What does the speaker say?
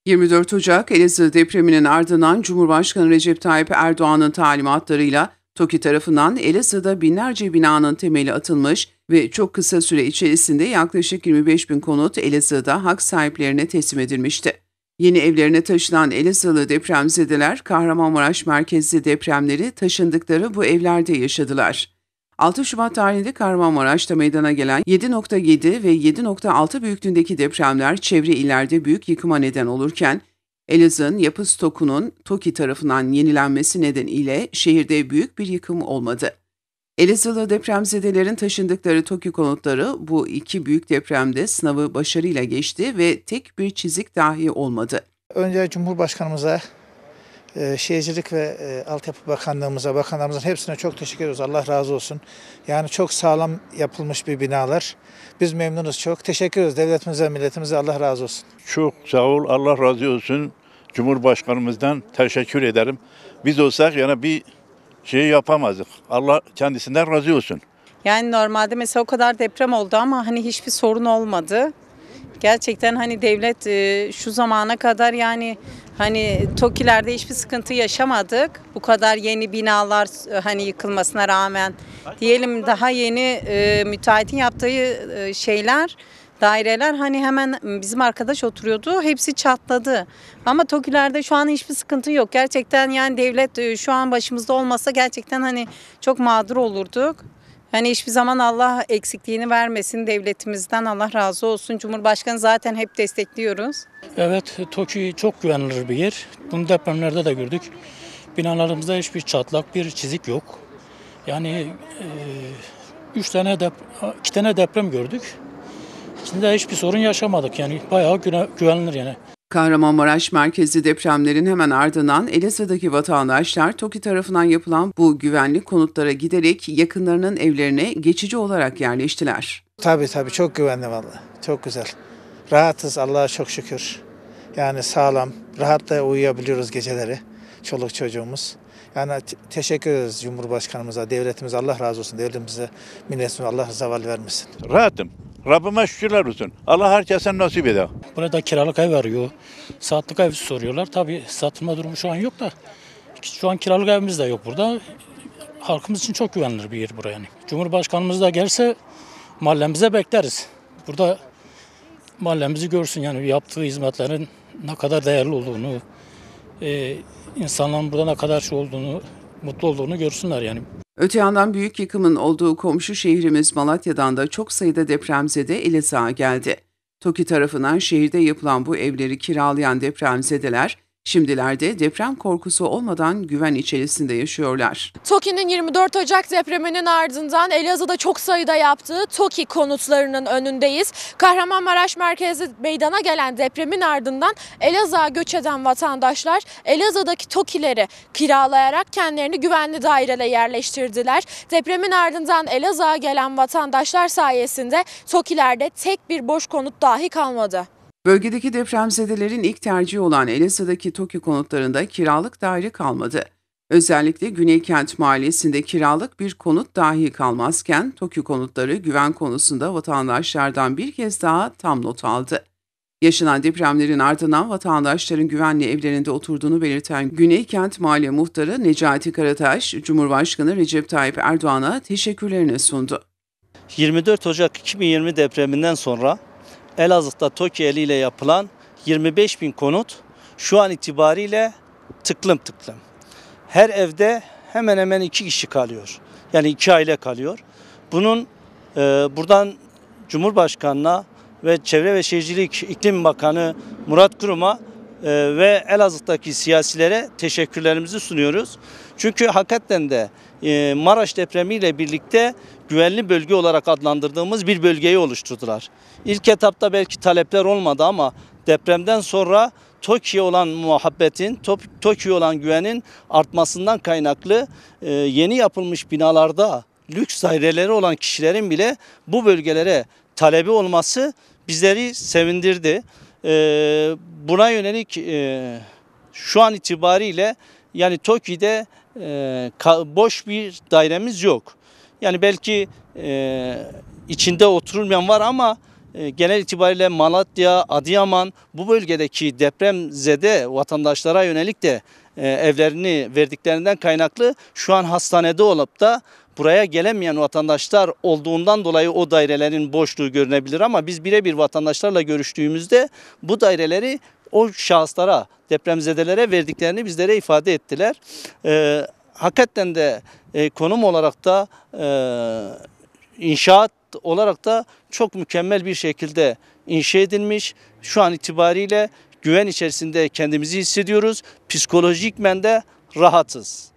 24 Ocak Elazığ depreminin ardından Cumhurbaşkanı Recep Tayyip Erdoğan'ın talimatlarıyla TOKİ tarafından Elazığ'da binlerce binanın temeli atılmış ve çok kısa süre içerisinde yaklaşık 25 bin konut Elazığ'da hak sahiplerine teslim edilmişti. Yeni evlerine taşınan Elazığlı depremzedeler Kahramanmaraş merkezli depremleri taşındıkları bu evlerde yaşadılar. 6 Şubat tarihinde Kahramanmaraş'ta meydana gelen 7.7 ve 7.6 büyüklüğündeki depremler çevre illerde büyük yıkıma neden olurken, Elazığ'ın yapı stokunun TOKİ tarafından yenilenmesi nedeniyle şehirde büyük bir yıkım olmadı. Elazığlı depremzedelerin taşındıkları TOKİ konutları bu iki büyük depremde sınavı başarıyla geçti ve tek bir çizik dahi olmadı. Önce Cumhurbaşkanımıza, Şehircilik ve Altyapı Bakanlığımıza, bakanlarımızın hepsine çok teşekkür ediyoruz. Allah razı olsun. Yani çok sağlam yapılmış bir binalar. Biz memnunuz çok. Teşekkür ediyoruz devletimize, milletimize. Allah razı olsun. Çok sağ ol, Allah razı olsun. Cumhurbaşkanımızdan teşekkür ederim. Biz olsak yani bir şey yapamazdık. Allah kendisinden razı olsun. Yani normalde mesela o kadar deprem oldu ama hani hiçbir sorun olmadı. Gerçekten hani devlet şu zamana kadar yani hani TOKİ'lerde hiçbir sıkıntı yaşamadık. Bu kadar yeni binalar hani yıkılmasına rağmen diyelim daha yeni müteahhitin yaptığı şeyler, daireler hani hemen bizim arkadaş oturuyordu. Hepsi çatladı. Ama TOKİ'lerde şu an hiçbir sıkıntı yok. Gerçekten yani devlet şu an başımızda olmasa gerçekten hani çok mağdur olurduk. Yani hiçbir zaman Allah eksikliğini vermesin devletimizden, Allah razı olsun. Cumhurbaşkanı zaten hep destekliyoruz. Evet, TOKİ çok güvenilir bir yer. Bunu depremlerde de gördük. Binalarımızda hiçbir çatlak, bir çizik yok. Yani 2 tane deprem gördük. İçinde hiçbir sorun yaşamadık. Yani bayağı güvenilir yani. Kahramanmaraş merkezli depremlerin hemen ardından Elazığ'daki vatandaşlar TOKİ tarafından yapılan bu güvenlik konutlara giderek yakınlarının evlerine geçici olarak yerleştiler. Tabii çok güvenli vallahi. Çok güzel. Rahatız Allah'a çok şükür. Yani sağlam, rahatla uyuyabiliyoruz geceleri. Çoluk çocuğumuz. Yani teşekkür ederiz Cumhurbaşkanımıza, devletimize. Allah razı olsun. Devletimize, milletimize Allah zeval vermesin. Rahatım. Rabbime şükürler olsun. Allah herkese nasip eder. Burada kiralık ev arıyor. Saatlik ev soruyorlar. Tabii satılma durumu şu an yok da. Şu an kiralık evimiz de yok burada. Halkımız için çok güvenilir bir yer buraya yani. Cumhurbaşkanımız da gelse mahallemize bekleriz. Burada mahallemizi görsün yani yaptığı hizmetlerin ne kadar değerli olduğunu, insanların burada ne kadar mutlu olduğunu görsünler yani. Öte yandan büyük yıkımın olduğu komşu şehrimiz Malatya'dan da çok sayıda depremzede Elazığ'a geldi. TOKİ tarafından şehirde yapılan bu evleri kiralayan depremzedeler, şimdilerde deprem korkusu olmadan güven içerisinde yaşıyorlar. TOKİ'nin 24 Ocak depreminin ardından Elazığ'da çok sayıda yaptığı TOKİ konutlarının önündeyiz. Kahramanmaraş merkezli meydana gelen depremin ardından Elazığ'a göç eden vatandaşlar Elazığ'daki TOKİ'leri kiralayarak kendilerini güvenli dairelere yerleştirdiler. Depremin ardından Elazığ'a gelen vatandaşlar sayesinde TOKİ'lerde tek bir boş konut dahi kalmadı. Bölgedeki depremzedelerin ilk tercihi olan Elazığ'daki TOKİ konutlarında kiralık daire kalmadı. Özellikle Güneykent Mahallesi'nde kiralık bir konut dahi kalmazken TOKİ konutları güven konusunda vatandaşlardan bir kez daha tam not aldı. Yaşanan depremlerin ardından vatandaşların güvenli evlerinde oturduğunu belirten Güneykent Mahalle Muhtarı Necati Karataş, Cumhurbaşkanı Recep Tayyip Erdoğan'a teşekkürlerini sundu. 24 Ocak 2020 depreminden sonra Elazığ'da TOKİ eliyle yapılan 25 bin konut şu an itibariyle tıklım. Her evde hemen hemen 2 kişi kalıyor. Yani 2 aile kalıyor. Bunun buradan Cumhurbaşkanı'na ve Çevre ve Şehircilik İklim Bakanı Murat Kurum'a ve Elazığ'daki siyasilere teşekkürlerimizi sunuyoruz. Çünkü hakikaten de Maraş depremiyle birlikte güvenli bölge olarak adlandırdığımız bir bölgeyi oluşturdular. İlk etapta belki talepler olmadı ama depremden sonra TOKİ'ye olan muhabbetin, TOKİ'ye olan güvenin artmasından kaynaklı yeni yapılmış binalarda lüks daireleri olan kişilerin bile bu bölgelere talebi olması bizleri sevindirdi. Buna yönelik şu an itibariyle yani TOKİ'de boş bir dairemiz yok. Yani belki içinde oturulmayan var ama genel itibariyle Malatya, Adıyaman bu bölgedeki depremzede vatandaşlara yönelik de evlerini verdiklerinden kaynaklı şu an hastanede olup da buraya gelemeyen vatandaşlar olduğundan dolayı o dairelerin boşluğu görünebilir ama biz birebir vatandaşlarla görüştüğümüzde bu daireleri o şahıslara, depremzedelere verdiklerini bizlere ifade ettiler. Hakikaten de konum olarak da inşaat olarak da çok mükemmel bir şekilde inşa edilmiş. Şu an itibariyle güven içerisinde kendimizi hissediyoruz. Psikolojikmen de rahatız.